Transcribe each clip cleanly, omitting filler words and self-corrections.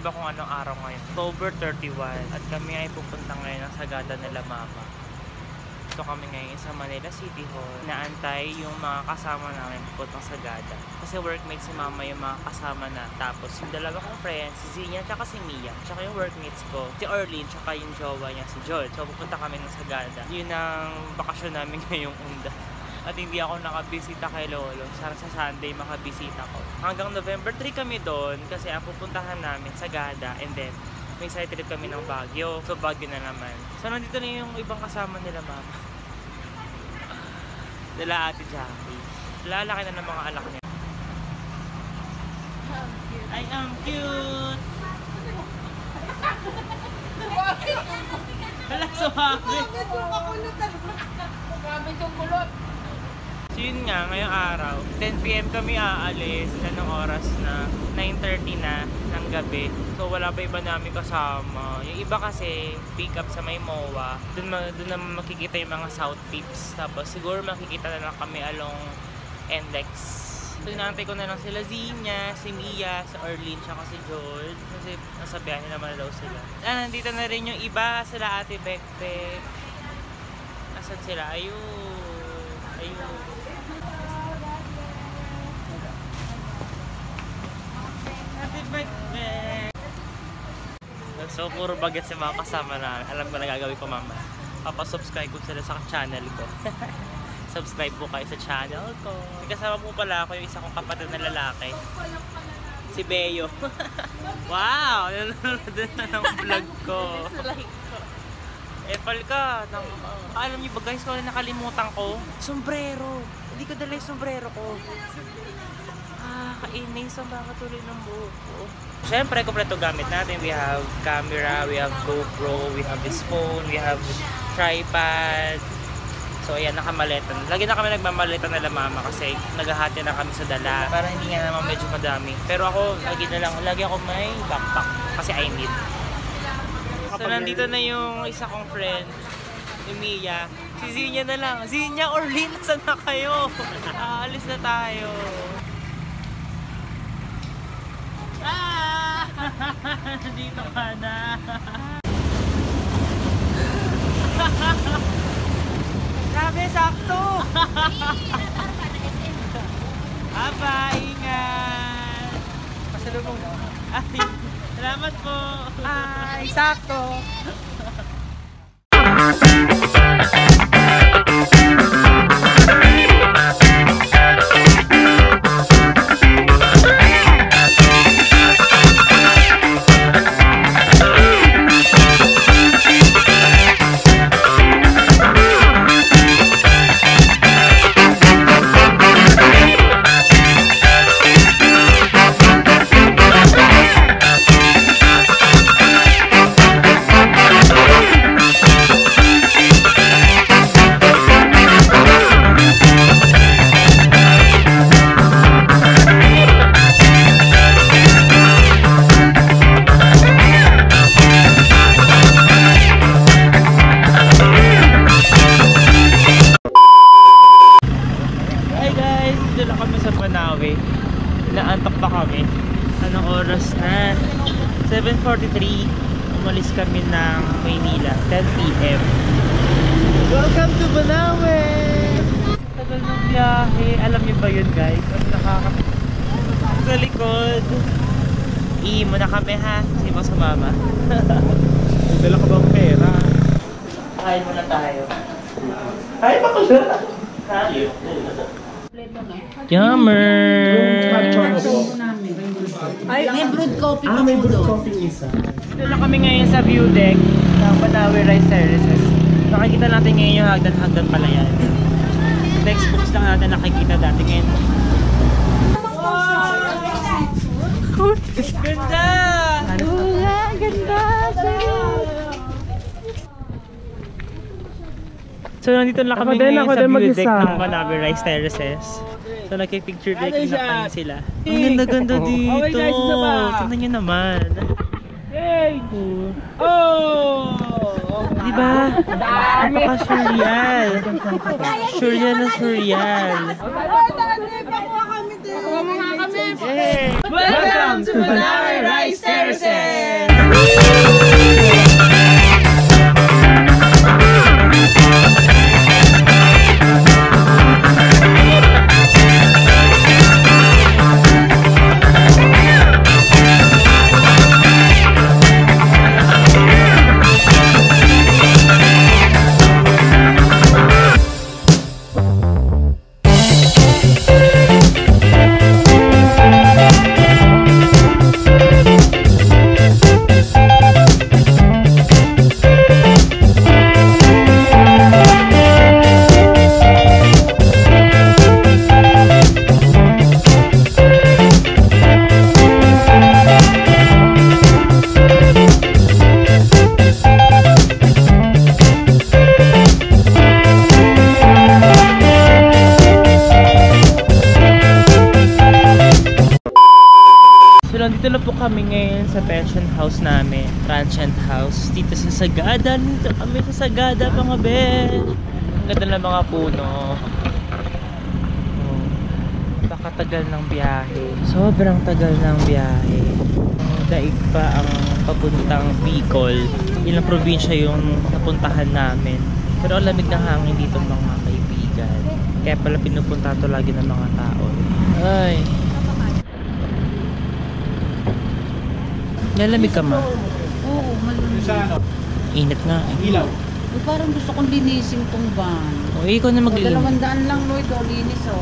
ba kung anong araw ngayon? October 31. At kami ay pupunta ngayon ng Sagada nila mama. Ito kami ngayon sa Manila City Hall. Naantay yung mga kasama namin pupuntang Sagada. Kasi workmates si mama yung mga kasama na. Tapos yung dalawa kong friends, si Zina at si Mia. Tsaka yung workmates ko, si Orlin, tsaka yung jowa niya, si George. So pupunta kami ng Sagada. Yun ang bakasyon namin ngayong unda. At hindi ako nakabisita kay Lolo. Sana sa Sunday makabisita ko. Hanggang November 3 kami doon kasi ang pupuntahan namin Sagada, and then may side trip kami ng Baguio. So Baguio na naman. So nandito na yung ibang kasama nila mama. Nila Ate Jackie. Lalaki na ng mga alak niya. I am cute! Hala, sumabi! Gamit yung kulot! So yun nga, ngayong araw, 10 PM kami aalis. Anong oras na? 9:30 na ng gabi. So wala pa iba namin kasama. Yung iba kasi pick up sa may MOA. Doon naman makikita yung mga South Peaks. Tapos siguro makikita na lang kami along NLEX. So inaantay ko na lang sila Zina, si Mia, si Orlin, tsaka si George. Kasi nasa biyahe naman daw sila. Nandito na rin yung iba, sila Ate Bekbek. Asan sila? Ayun. Ayun. Happy birthday! So, puro bagets yung mga kasama na. Alam ko na gagawin ko mama. Papasubscribe ko sila sa channel ko. Subscribe po kayo sa channel ko. Kasama po pala ako yung isa kong kapatid na lalaki. Si Beo. Wow! Nanonood na ng vlog ko. Epal ka. Alam niyo ba guys, kung nakalimutan ko? Sombrero. Hindi ko dala yung sombrero ko. Kainis ang mga tuloy ng buhok ko. Siyempre, kompleto gamit natin. We have camera, we have GoPro, we have this phone, we have tripod. So ayan, nakamaleta. Lagi na kami nagmamaleta nila mama kasi naghahati na kami sa dala. Para hindi nga naman medyo madami. Pero ako, lagi ako may backpack kasi I need. So nandito na yung isa kong friend, si Mia. Si Zinya na lang. Zinya, Orlin, saan na kayo? Aalis na tayo. Dito ka na. Grabe, sakto. Aba, ingat. Pasalubong. Ay, salamat po. Ay, sakto. Naantok pa kami. Anong oras na? 7:43. Umalis kami ng Maynila. 10 PM. Welcome to Banawe! Tagal ng biyahe. Alam niyo ba yun guys? Sa likod. Iimo na kami ha. Kasi mo sa mama. Dala ka bang pera? Kain muna tayo. Kain pa ko siya. Ha? Yummer! Ay, may brewed coffee pa may po brewed doon. coffee isa. Dito na kami ngayon sa view deck ng Banawe Rice Terraces. Nakikita natin ngayon yung hagdan-hagdan pala yan. Textbooks lang natin nakikita dati ngayon. Ganda! Ganda! So nandito lang kami ngayon sa view deck ng Banawe Rice Terraces. So nagpipicture deck na kami sila. Ang ganda-ganda dito! Tignan nyo naman. Yay! Oh! Diba? Napaka-surreal. Surreal na surreal. Yay! Welcome to Manawi Rice Terraces! Dito na po kami ngayon sa pension house namin, transient house dito sa Sagada. Dito kami sa Sagada, mga bel. Ang ganda ng mga puno. Baka tagal ng biyahe. Sobrang tagal ng biyahe. Daig pa ang papuntang Bicol. Ilang probinsya yung napuntahan namin. Pero ang lamig ng hangin dito, mga kaibigan. Kaya pala pinupunta to lagi ng mga tao. Ay. Lalamig ka ma? Oo, malamig. Init nga eh. Ilaw. Ay, parang gusto kong linisin tong van. O, ikaw na maglinis. 200 lang, Lloyd. O, linis, oh.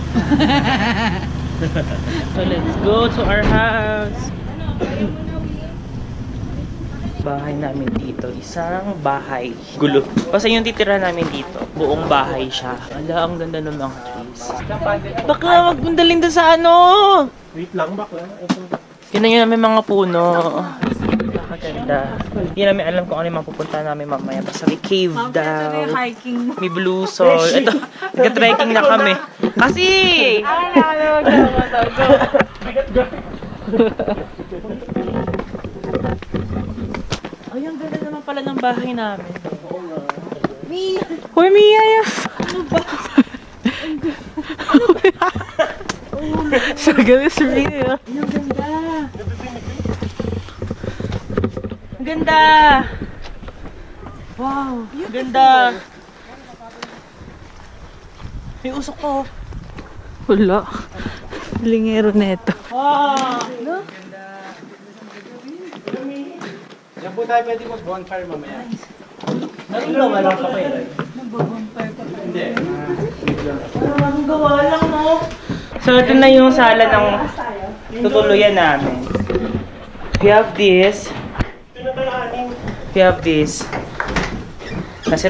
So, let's go to our house. Bahay namin dito. Isang bahay. Gulo. Kasi yung titira namin dito, buong bahay siya. Ala, ang ganda ng mga trees. Bakla, wag mong dalhin doon sa ano! Wait lang, bakla. Tinan nyo namin mga puno. Nakaganda. Hindi namin alam kung ano yung mapupunta namin mamaya. Basta may cave daw. May blue soul. Ito, nag-trekking na kami. Kasi! Ay, ang ganda naman pala ng bahay namin. Mia! Hoy, Mia! Ano ba? Ano ba? Sagada is real. Ang ganda. Ang ganda. Wow. Ang ganda. May usok ko. Wala. Lingero neto. Wow. Ano? Diyan po tayo pwede mag-bonfire mamaya. Narugawa lang ka pa yun. Nag-bonfire ka pa. Hindi. Ang gawa lang mo. So, ito na yung sala ng tutuluyan namin. We have this. We have this. Kasi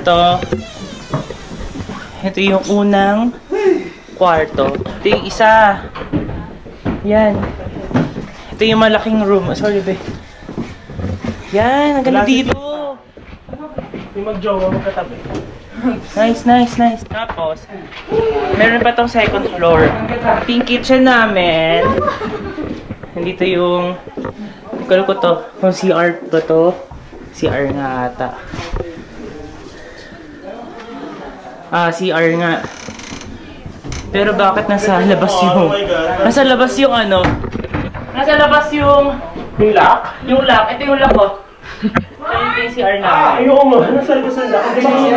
ito yung unang kwarto. Ito yung isa. Yan. Ito yung malaking room. Sorry, be. Yan, ang ganda dito. Yung mag-jowa magkatabi. Nice, nice, nice. Tapos, meron pa tong second floor. Ito yung kitchen namin. Nandito yung, ikala ko to, kung CR ba to? CR nga ata. Ah, CR nga. Pero bakit nasa labas yung, nasa labas yung ano? Nasa labas yung lock? Yung lock, ito yung lock ko. Ito yung CR namin. Ayoko mo, nasa labas ng lock.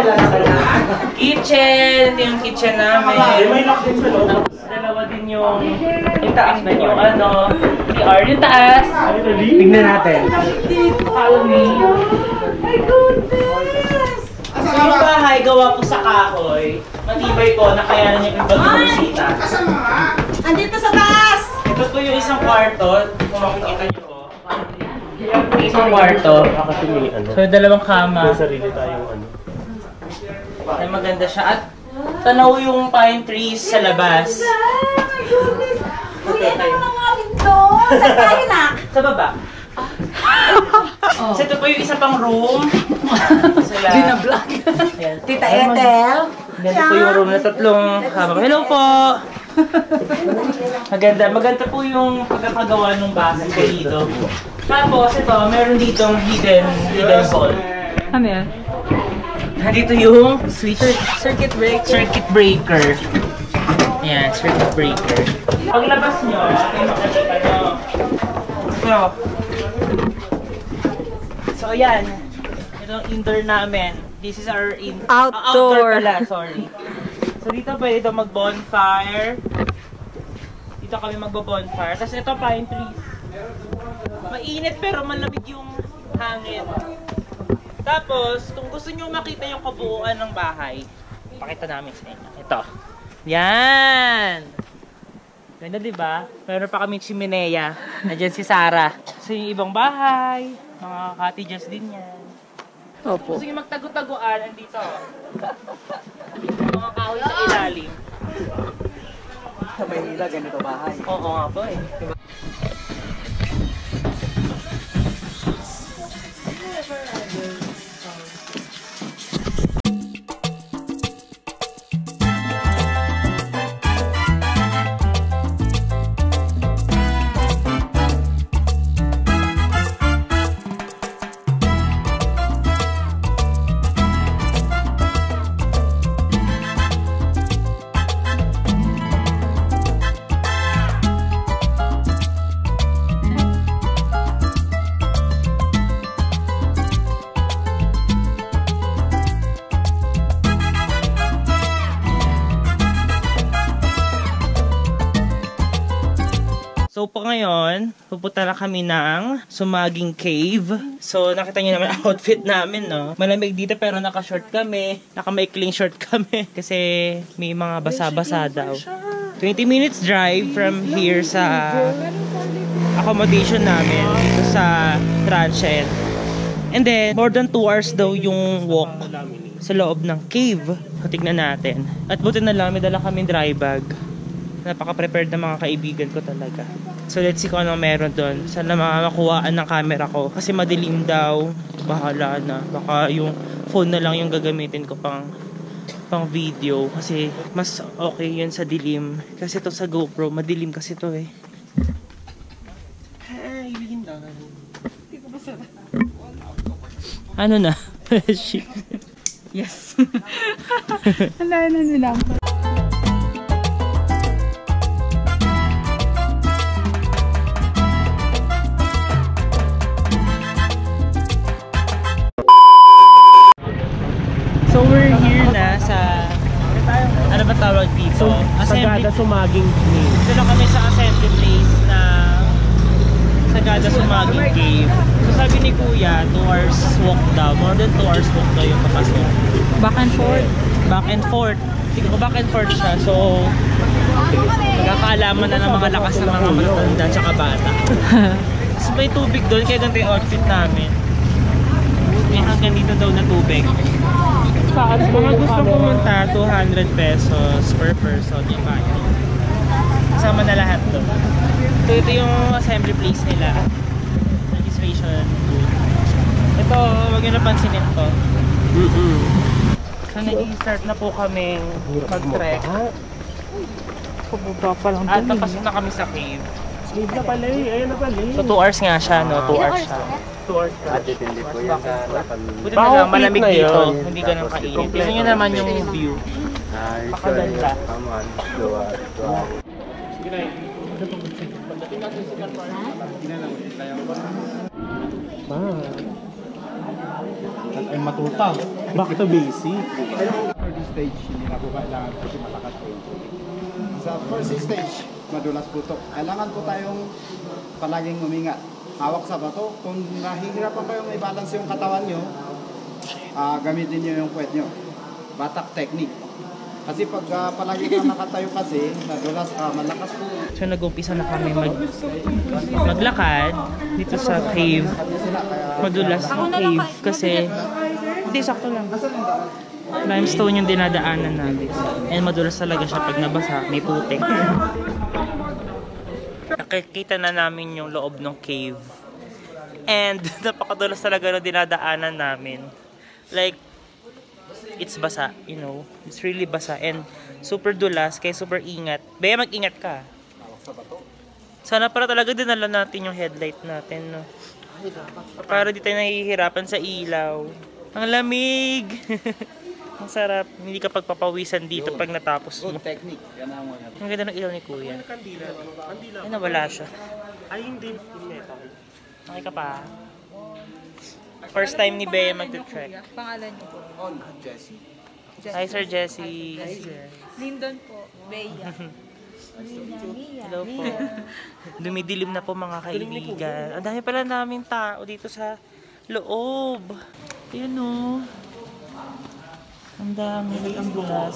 Kitchen! Ito yung kitchen namin. May lock din sa loob. Dalawa din yung taas na yung ano, CR. Yung taas! Tignan natin. Follow me. My goodness! Yung bahay gawa po sa kahoy. Matibay po, nakayanan niya yung pag-bisita. Andito sa taas! Ito po yung isang kwarto. Kung makikita niyo po. Isang kwarto. Kasi may ano. So, dalawang kama. May sarili tayong ano. Ay, maganda siya. At tanaw yung pine trees sa labas. My goodness! Uy, ano mo nga doon? Saan tayo na? Sa baba. So, ito po yung isa pang room. Binablog. Tita Ethel. Ganito po yung room na tatlong kama. Hello po! Maganda po yung pagkakagawa ng bahay dito. Tapos ito, meron ditong hidden hall. Ano yan? Nandito yung switch circuit breaker. Ayan, circuit breaker. Paglabas nyo, ito yung makikita nyo. So, ayan. Ito ang indoor namin. This is our outdoor pala, sorry. So, dito pwede ito mag-bonfire. Dito kami magbo-bonfire. Tapos ito, pine trees. Mainit pero malamig yung hangin. Tapos, kung gusto nyo makita yung kabuuan ng bahay, pakita namin sa inyo. Ito. Yan! Ganda, diba? Meron pa kaming chimenea. Nandiyan si Sarah. So, yung ibang bahay, mga cottages din yan. Opo. Gusto nyo magtago-taguan, andito. Mga kahoy sa ilalim. Sa Maynila, ganito bahay. Oo nga po eh. So po ngayon, pupunta na kami ng Sumaging Cave. So nakita niyo naman outfit namin, no? Malamig dito pero naka-short kami. Naka-maikling short kami kasi may mga basa-basa daw. 20 minutes drive from here sa accommodation namin dito sa Transit. And then, more than 2 hours daw yung walk sa loob ng cave. Tignan natin. At buti na lang, may dala kaming dry bag. Napaka-prepared ng mga kaibigan ko talaga. So let's see kung anong meron doon. Sana makakuhaan ng camera ko. Kasi madilim daw. Bahala na. Baka yung phone na lang yung gagamitin ko pang video. Kasi mas okay yun sa dilim. Kasi to sa GoPro, madilim kasi to eh. Hey, Lyndon. Ano na? Shit. Yes. Wala na nila. So we're here na sa ano ba tawag dito? Sagada Sumaging Cave. Dito na kami sa assembly place na Sagada Sumaging Cave. So sabi ni Kuya, 2 hours walk daw. More than 2 hours walk daw yung papasok. Back and forth. Back and forth. Tingnan ko back and forth siya. So nagkakaalaman na ng mga lakas ng mga matatanda tsaka bata. So may tubig doon kaya ganito yung outfit namin. May hanggang dito daw na tubig. Saan mga gusto pumunta, 200 pesos per person yung bayad. Kasama na lahat to. So ito yung assembly place nila. Registration booth. Ito, wag nyo napansinin to. So nag-i-start na po kaming mag-trek. Pababa pa lang At napasok na kami sa cave. Cave na pala eh. Ayun na pala eh. So 2 hours nga siya, no? 2 hours siya. 2 hours ka. Hindi po yan sa Buti na lang, malamig dito. Hindi ganun kainit. Tignan nyo naman yung view. Pakaganda. Ay matuta. Back to basic. First stage, hindi na po kailangan kasi malakas po yung tubig. Sa first stage, madulas po ito. Kailangan po tayong palaging umingat. Hawak sa bato. Kung nahihirapan kayong i-balance yung katawan nyo, gamitin nyo yung puwet nyo. Batak technique. Kasi pag palagi kang nakatayo kasi, nadulas malakas po. So nag-umpisa na kami maglakad dito sa cave. Madulas na cave kasi hindi, sakto lang. Limestone yung dinadaanan namin. And madulas talaga siya pag nabasa, may putik. Nakikita na namin yung loob ng cave. And napakadulas talaga na dinadaanan namin. Like, it's basa, you know. It's really basa and super dulas, kaya super ingat. Baya mag-ingat ka. Sana para talaga dinala natin yung headlight natin, no? Para di tayo nahihirapan sa ilaw. Ang lamig! Ang sarap. Hindi ka pagpapawisan dito pag natapos mo. Good technique. Yan ang mga. Ang ganda ng ilaw ni Kuya. Kandila. Kandila. Ay, nawala siya. Ay, hindi. Metal. Okay ka pa? First time ni Bea mag-trek. Pangalan niyo po? On, Jessie. Hi, Sir Jessie. Lyndon po. Bea. Hello po. Dumidilim na po mga kaibigan. Ang dami pala naming tao dito sa loob. Ayan o. Ang dami. Ang dulas.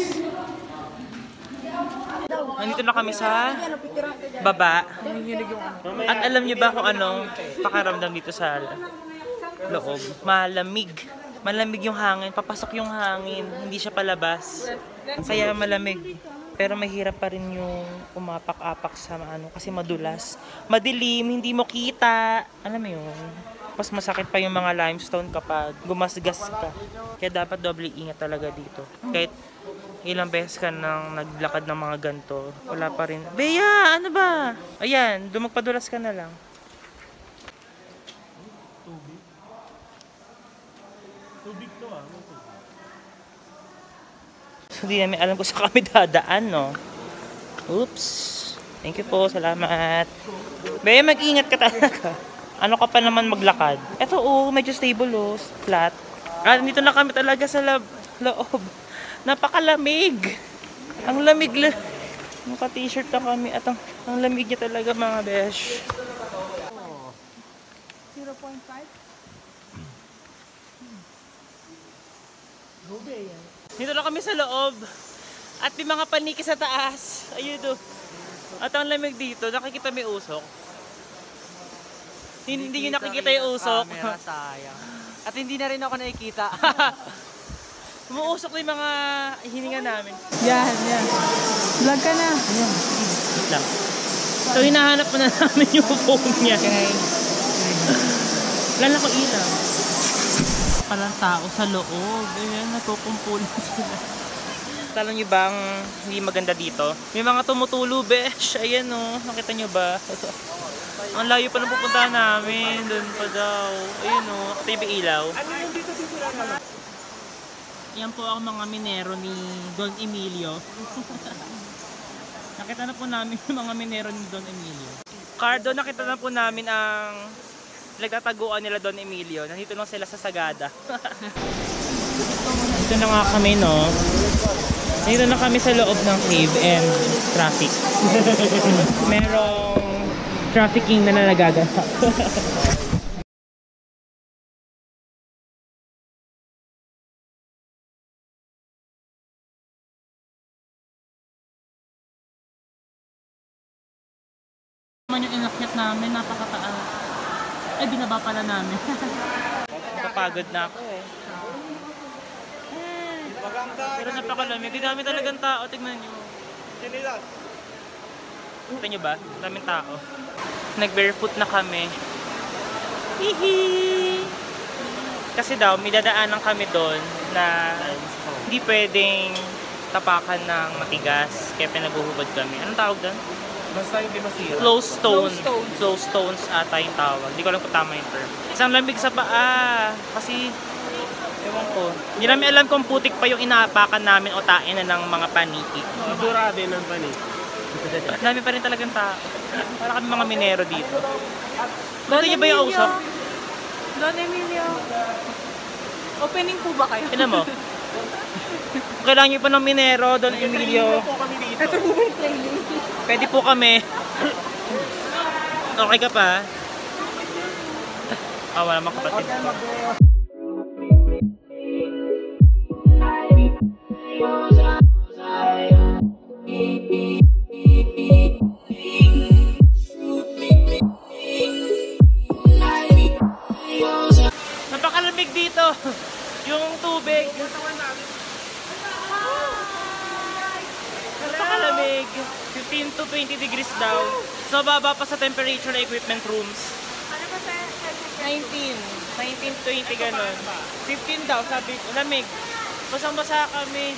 Nandito na kami sa baba. At alam niyo ba kung anong pakaramdam dito sa loob? Malamig. Malamig yung hangin. Papasok yung hangin. Hindi siya palabas. Kaya malamig. Pero mahirap pa rin yung umapak-apak sa ano kasi madulas. Madilim, hindi mo kita. Alam mo yun? Mas masakit pa yung mga limestone kapag gumasgas ka. Kaya dapat doble ingat talaga dito. Kahit ilang beses ka nang naglakad ng mga ganito, wala pa rin. Bea, ano ba? Ayan, dumagpadulas ka na lang. Tubig to ah. Hindi namin alam kung saan kami dadaan, no? Oops. Thank you po, salamat. Bea, mag-ingat ka talaga. Ano ka pa naman maglakad? Eto, medyo stable, flat. Dito na kami talaga sa loob. Napakalamig. Ang lamig. Naka-t-shirt na kami at ang lamig niya talaga, mga besh. 0.5? Dito na kami sa loob. At may mga paniki sa taas. Ayun do. At ang lamig dito, nakikita may usok. Hindi nyo nakikita yung usok. Camera, sayang. At hindi na rin ako nakikita. Umuusok na yung mga hininga namin. Yan. Vlog ka na. Wait lang. So hinahanap mo na namin yung phone niya. Wala ko ilaw. Palang tao sa loob. Ayan, natukumpulan sila. Alam nyo bang hindi maganda dito? May mga tumutulo, besh. Ayan o, nakita nyo ba? Ang layo pa nang pupuntahan namin. Doon pa daw. Ayun o, nakita yung ilaw. Ano yung dito lang? Yan po ang mga minero ni Don Emilio. Nakita na po namin yung mga minero ni Don Emilio. Cardo, nakita na po namin ang nagtataguan nila Don Emilio. Nandito lang sila sa Sagada. Dito na nga kami, no? Nandito na kami sa loob ng cave and traffic. Merong trafficking na nagaganap. Yung inakyat namin, napakataas. Ay, binaba pala namin. Napapagod na ako eh. Pero napakalamig. Hindi dami talagang tao. Tignan nyo. Kita nyo ba? Daming tao. Nag-barefoot na kami. Hihi! Kasi daw, may dadaanan kami doon na hindi pwedeng tapakan ng matigas. Kaya pinaghuhubad kami. Anong tawag doon? Basta hindi masira. Closed stone. Closed stones ata yung tawag. Hindi ko alam kung tama yung term. Isang lamig sa paa. Kasi, ewan ko. Hindi namin alam kung putik pa yung inaapakan namin o tain na ng mga paniki. Durado ng panik. Dami pa rin talagang tao. Para kami mga minero dito. Gusto niyo ba yung usap? Don Emilio. Opening po ba kayo? Tignan mo. Kailangan niyo pa ng minero, Don Emilio. Ito po yung training. Pwede po kami. Okay ka pa? Wala namang kapatid ko. Napakalamig dito. Yung tubig. Napakalamig. 15 to 20 degrees daw. So, baba pa sa temperature na equipment rooms. 19. 19, 20, ganun. 15 daw, sabi ko. Lamig. Basang-basa kami.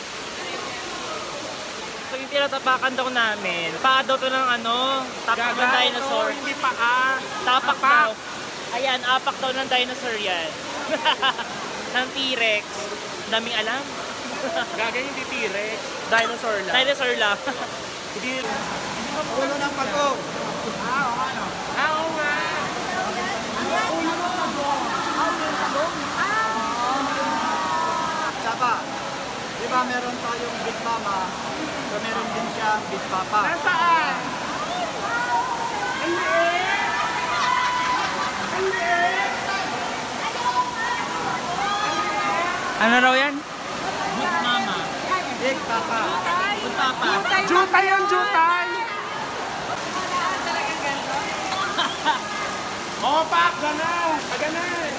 So, yung tinatapakan daw namin. Paa daw to ng ano, tapak ng dinosaur. Hindi paa. Tapak daw. Ayan, apak daw ng dinosaur yan. Ng T-Rex. Daming alam. Gagay hindi T-Rex. Dinosaur lang. Dinosaur lang. Hindi. Ulo ng pagong. Oo nga. Saba, di ba meron tayong Big Mama, so meron din siyang Big Papa. Nasaan? Ano raw yan? Big Papa. Jutay yung jutay! Oo, pak! Gana! Gana!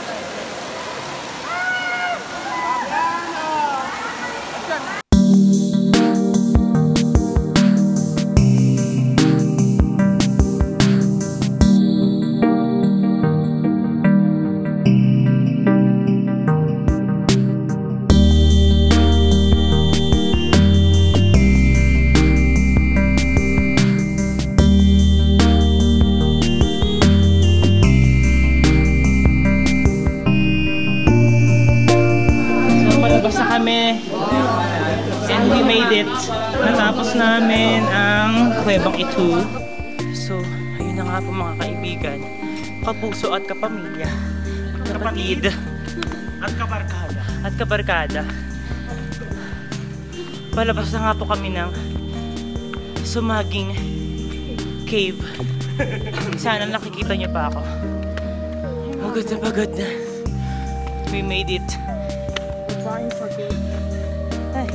Kami and we made it. Natapos namin ang kuwebang ito. So, ayun na nga po mga kaibigan, kapuso at kapamilya, kapatid At kabarkada. at kabarkada. Palabas na nga po kami ng Sumaging Cave. Sana nakikita niyo pa ako. Pagod na pagod na. We made it. Ay,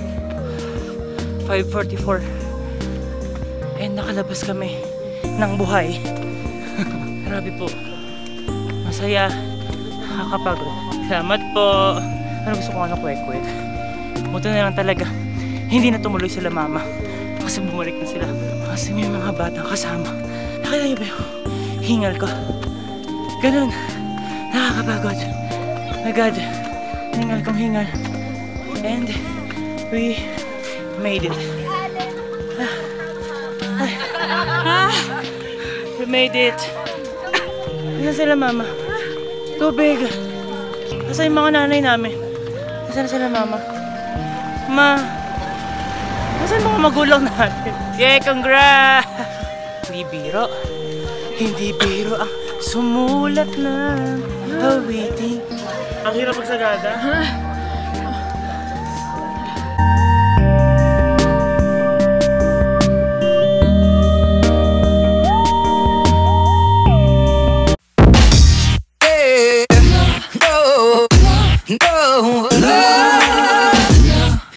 5:44 and nakalabas kami ng buhay. Grabe po, masaya, nakakapagod. Salamat po. Ano gusto ko nga na kwek-kwek. Buti na lang talaga hindi na tumuloy sila mama kasi bumalik na sila kasi may mga batang kasama. Nakita niyo ba yung hingal ko? Ganun, nakakapagod. My God, hingal kong hingal. And we made it. We made it. Nasaan sila mama? Tubig. Nasaan yung mga nanay namin? Nasaan sila mama? Ma, nasaan mga magulang natin? Yay, congrats! Hindi biro. Hindi biro ang sumulat ng awiting. Ang hirap magsagada.